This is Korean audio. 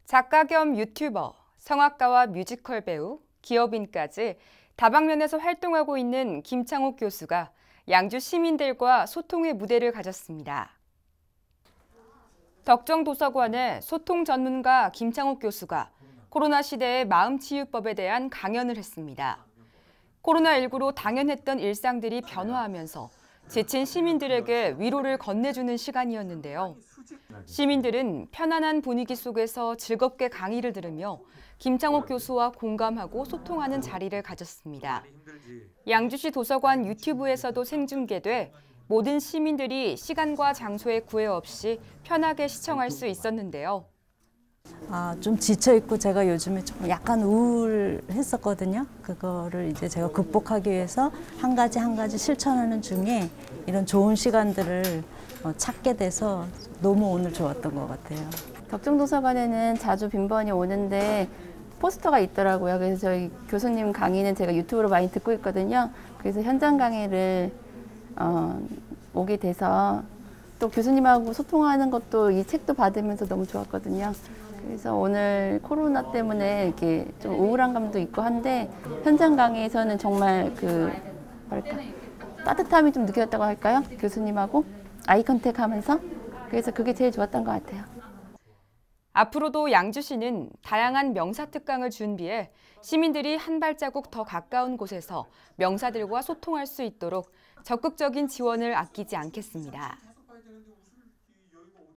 작가 겸 유튜버, 성악가와 뮤지컬 배우, 기업인까지 다방면에서 활동하고 있는 김창옥 교수가 양주 시민들과 소통의 무대를 가졌습니다. 덕정도서관의 소통 전문가 김창옥 교수가 코로나 시대의 마음치유법에 대한 강연을 했습니다. 코로나19로 당연했던 일상들이 변화하면서 지친 시민들에게 위로를 건네주는 시간이었는데요. 시민들은 편안한 분위기 속에서 즐겁게 강의를 들으며 김창옥 교수와 공감하고 소통하는 자리를 가졌습니다. 양주시 도서관 유튜브에서도 생중계돼 모든 시민들이 시간과 장소의 구애 없이 편하게 시청할 수 있었는데요. 좀 지쳐있고 제가 요즘에 좀 약간 우울했었거든요. 그거를 이제 제가 극복하기 위해서 한 가지 실천하는 중에 이런 좋은 시간들을 찾게 돼서 너무 오늘 좋았던 것 같아요. 덕정도서관에는 자주 빈번히 오는데 포스터가 있더라고요. 그래서 저희 교수님 강의는 제가 유튜브로 많이 듣고 있거든요. 그래서 현장 강의를 오게 돼서 또 교수님하고 소통하는 것도 이 책도 받으면서 너무 좋았거든요. 그래서 오늘 코로나 때문에 이렇게 좀 우울한 감도 있고 한데 현장 강의에서는 정말 따뜻함이 좀 느껴졌다고 할까요? 교수님하고 아이 컨택 하면서. 그래서 그게 제일 좋았던 것 같아요. 앞으로도 양주시는 다양한 명사특강을 준비해 시민들이 한 발자국 더 가까운 곳에서 명사들과 소통할 수 있도록 적극적인 지원을 아끼지 않겠습니다.